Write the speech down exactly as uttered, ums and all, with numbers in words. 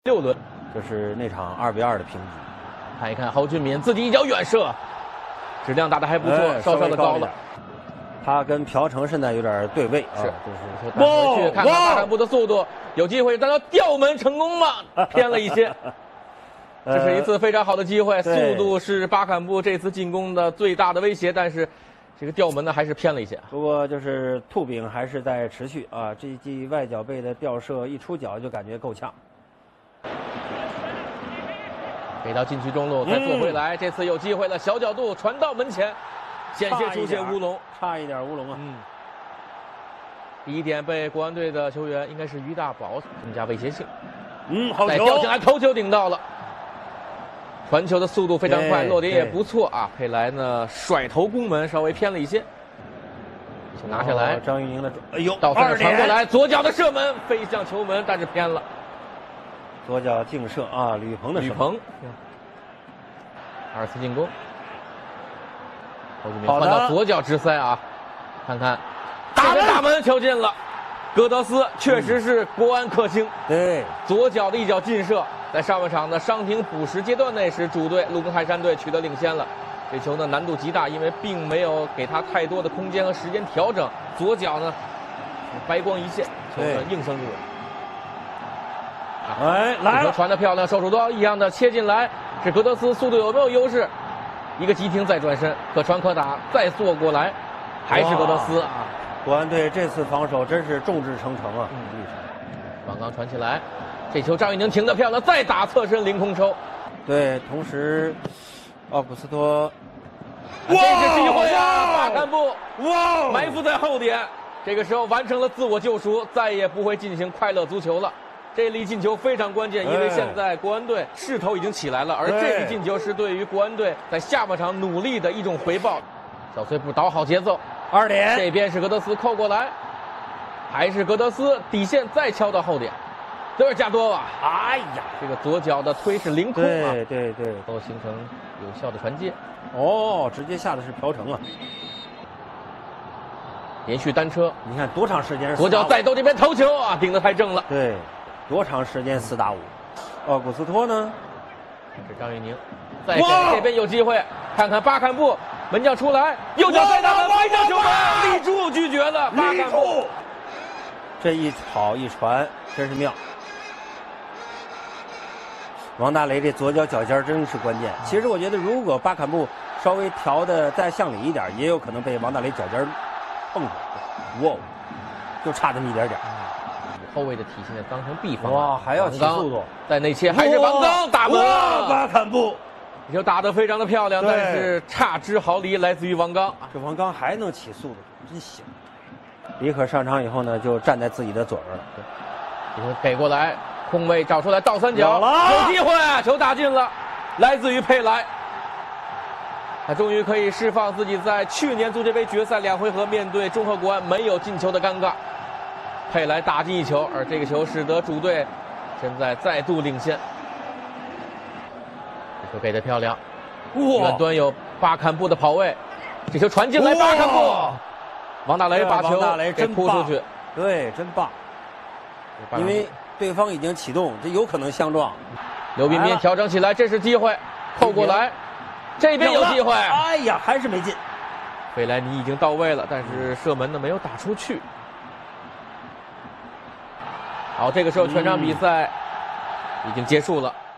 六轮， 就是那场二比二的平局。 看一看侯俊敏自己一脚远射，质量打得还不错， 哎、 稍稍的高了。 他跟朴成现在有点对位， 是， 啊、 就是打回去看看巴坎布的速度，有机会，但要吊门成功吗？偏了一些。这是一次非常好的机会，速度是巴坎布这次进攻的最大的威胁，但是这个吊门呢还是偏了一些。 不过就是兔饼还是在持续啊，这一记外脚背的吊射一出脚就感觉够呛。 给到禁区中路，再做回来，嗯、这次有机会了，小角度传到门前，险些出现乌龙， 差一点乌龙啊！ 嗯，第一点被国安队的球员应该是于大宝增加威胁性。 嗯，好球！ 再吊进来，头球顶到了。传球的速度非常快，落点也不错啊。佩莱呢甩头攻门稍微偏了一些，球拿下来。 张玉宁的，哎呦， 倒三传过来，左脚的射门飞向球门，但是偏了。 左脚劲射啊，吕鹏的射门。 吕鹏，二次进攻，侯俊敏换到左脚直塞啊，看看，打门打门，球进了。戈德斯确实是国安克星， 对， 左脚的一脚劲射。在上半场的伤停补时阶段内，使主队陆宫泰山队取得领先了。这球呢难度极大，因为并没有给他太多的空间和时间调整。左脚呢白光一现，球呢应声入网。 哎，来了！ 传得漂亮，手术刀一样的切进来，是格德斯速度有没有优势？一个急停再转身，可传可打，再做过来，还是格德斯啊！ 国安队这次防守真是众志成城啊！ 嗯，王刚传起来。这球张玉宁停得漂亮，再打侧身凌空抽。 对，同时奥古斯托， 哇，这是机会啊！巴坎布哇，埋伏在后点，这个时候完成了自我救赎，再也不会进行快乐足球了。这粒进球非常关键，因为现在国安队势头已经起来了，而这粒进球是对于国安队在下半场努力的一种回报。小碎步导好节奏， 二点， 这边是格德斯扣过来，还是格德斯底线再敲到后点。德尔加多瓦，哎呀，这个左脚的推是凌空啊， 对对对， 都形成有效的传接。 哦，直接下的是朴成啊， 连续单车， 你看多长时间？ 左脚再兜这边头球啊，顶得太正了。 对，多长时间四打五？奥古斯托呢？ 是张玉宁，再给这边有机会，看看巴坎布门将出来，右脚再打，飞向球门，立柱拒绝了巴坎布。 这一跑一传真是妙。王大雷这左脚脚尖真是关键。其实我觉得，如果巴坎布稍微调的再向里一点，也有可能被王大雷脚尖碰着。哇，就差这么一点点。 后卫的体现在当成 B 方。 哇，还要起速度， 在内切还是王刚打门。 巴坎布， 这球打得非常的漂亮，但是差之毫厘来自于王刚。 这王刚还能起速度，真行。李可上场以后呢，就站在自己的左边了。 这球给过来。空位找出来倒三角，有机会，球打进了，来自于佩莱。他终于可以释放自己在去年足协杯决赛两回合面对中赫国安没有进球的尴尬。佩莱打进一球，而这个球使得主队现在再度领先。这球给得漂亮，远端有巴坎布的跑位，这球传进来，巴坎布，王大雷把球给扑出去， 对，真棒，因为。对方已经启动，这有可能相撞。 刘彬彬调整起来，这是机会，扣过来，这边有机会。 哎呀，还是没进。 费莱尼已经到位了，但是射门呢没有打出去。好，这个时候全场比赛已经结束了。